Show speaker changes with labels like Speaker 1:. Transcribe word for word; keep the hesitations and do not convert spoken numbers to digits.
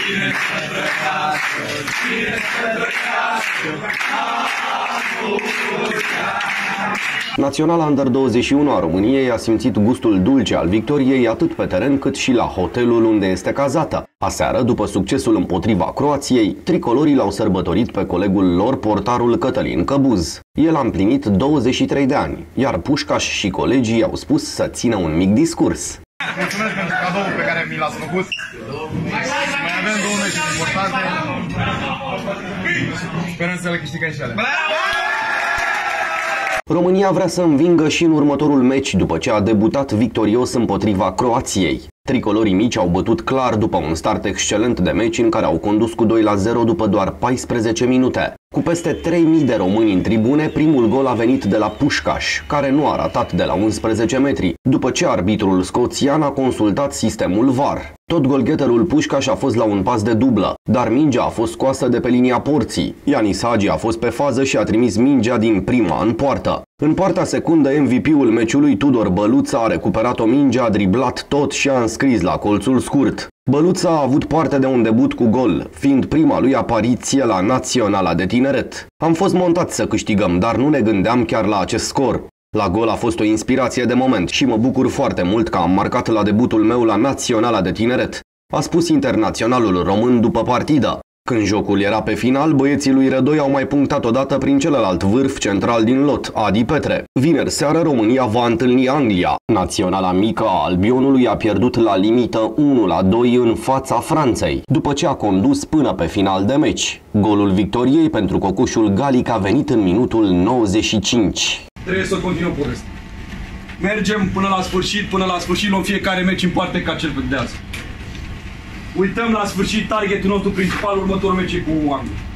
Speaker 1: Cine să trăiască, cine să trăiască,
Speaker 2: Naționala Under douăzeci și unu a României a simțit gustul dulce al victoriei atât pe teren cât și la hotelul unde este cazată. Aseară, după succesul împotriva Croației, tricolorii l-au sărbătorit pe colegul lor, portarul Cătălin Căbuz. El a împlinit douăzeci și trei de ani, iar Pușcaș și colegii i-au spus să țină un mic discurs.
Speaker 3: Mulțumesc pentru cadoul pe care mi l-ați făcut. Mai avem două meciuri importante. Sperăm să le câștigăm și alea.
Speaker 2: România vrea să învingă și în următorul meci după ce a debutat victorios împotriva Croației. Tricolorii mici au bătut clar după un start excelent de meci în care au condus cu doi la zero după doar paisprezece minute. Cu peste trei mii de români în tribune, primul gol a venit de la Pușcaș, care nu a ratat de la unsprezece metri, după ce arbitrul scoțian a consultat sistemul V A R. Tot golgheterul Pușcaș a fost la un pas de dublă, dar mingea a fost scoasă de pe linia porții. Ianis Hagi a fost pe fază și a trimis mingea din prima în poartă. În partea secundă, M V P-ul meciului Tudor Băluța a recuperat o minge, a driblat tot și a înscris la colțul scurt. Băluța a avut parte de un debut cu gol, fiind prima lui apariție la Naționala de Tineret. Am fost montați să câștigăm, dar nu ne gândeam chiar la acest scor. La gol a fost o inspirație de moment și mă bucur foarte mult că am marcat la debutul meu la Naționala de Tineret, a spus internaționalul român după partidă. Când jocul era pe final, băieții lui Rădoi au mai punctat odată prin celălalt vârf central din lot, Adi Petre. Vineri seară România va întâlni Anglia. Naționala mică a Albionului a pierdut la limită unu la doi în fața Franței, după ce a condus până pe final de meci. Golul victoriei pentru cocoșul Galic a venit în minutul nouăzeci și cinci.
Speaker 4: Trebuie să continuăm povestea. Mergem până la sfârșit, până la sfârșit luăm fiecare meci în parte ca cel de azi. Uităm la sfârșit targetul nostru principal, următorul meci cu Anglia.